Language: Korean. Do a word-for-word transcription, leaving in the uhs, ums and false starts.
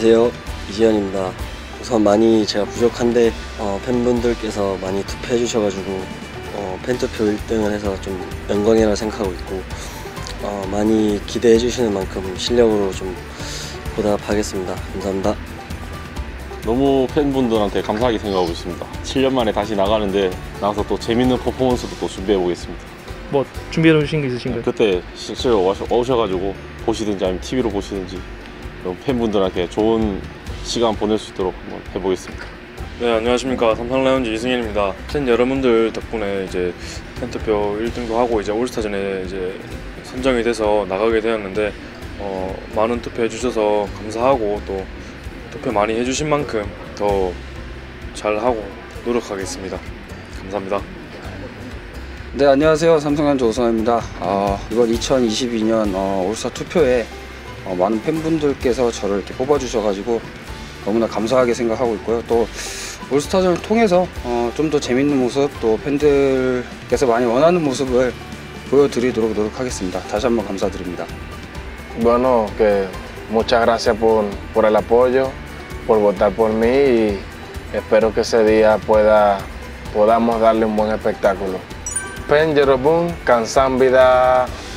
안녕하세요, 이지현입니다. 우선 많이 제가 부족한데 어, 팬분들께서 많이 투표해 주셔가지고 어, 팬투표 일 등을 해서 좀 영광이라 생각하고 있고 어, 많이 기대해 주시는 만큼 실력으로 좀 보답하겠습니다. 감사합니다. 너무 팬분들한테 감사하게 생각하고 있습니다. 칠 년 만에 다시 나가는데 나가서 또 재밌는 퍼포먼스도 또 준비해 보겠습니다. 뭐 준비해 놓으신 게 있으신가요? 그때 실제로 오셔가지고 보시든지 아니면 티비로 보시든지 팬분들한테 좋은 시간 보낼 수 있도록 한번 해보겠습니다. 네, 안녕하십니까, 삼성라이온즈 이승현입니다. 팬 여러분들 덕분에 이제 팬투표 일 등도 하고 이제 올스타전에 이제 선정이 돼서 나가게 되었는데 어, 많은 투표해 주셔서 감사하고 또 투표 많이 해주신 만큼 더 잘하고 노력하겠습니다. 감사합니다. 네, 안녕하세요, 삼성라이온즈 오성환입니다. 어, 이번 이천이십이 년 어, 올스타 투표에 어, 많은 팬분들께서 저를 이렇게 뽑아주셔가지고 너무나 감사하게 생각하고 있고요. 또 올스타전을 통해서 어, 좀 더 재밌는 mo습, 또 팬들께서 많이 원하는 모습을 보여드리도록 노력하겠습니다. 다시 한번 감사드립니다. Bueno, que muchas gracias por, por el apoyo, por votar por mí y espero que ese día pueda, podamos darle un buen espectáculo. 팬 여러분, 감사합니다.